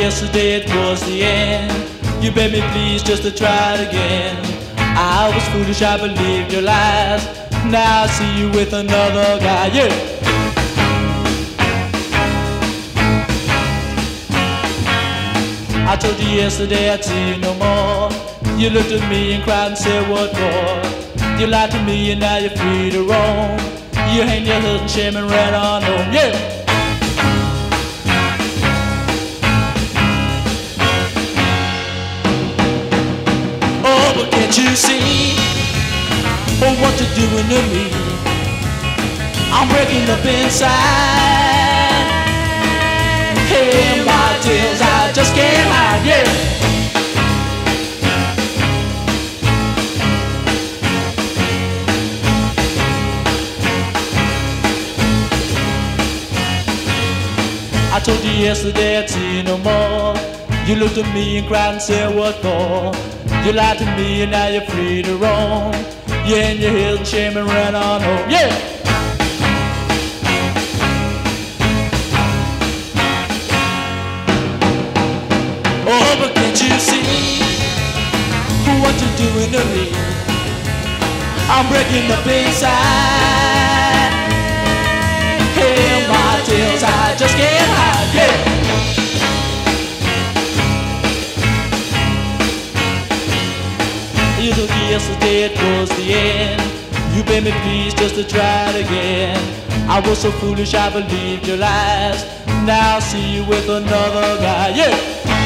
yesterday it was the end. You begged me please just to try it again. I was foolish, I believed your lies. Now I see you with another guy, yeah. I told you yesterday I'd see you no more. You looked at me and cried and said what for? You lied to me and now you're free to roam. You hang your head in shame and ran on home, yeah. Oh, but can't you see what you're doing to me? I'm breaking up inside. Hey, my tears I just can't hide, yeah. I told you yesterday I'd see you no more. You looked at me and cried and said what for? You lied to me and now you're free to roam. You hang your head in shame and ran on home, yeah. Oh, but can't you see what you're doing to me? I'm breaking up inside. Hey, my tears I just can't hide, yeah. You told me yesterday it was the end. You begged me please just to try it again. I was so foolish I believed your lies. Now I see you with another guy, yeah.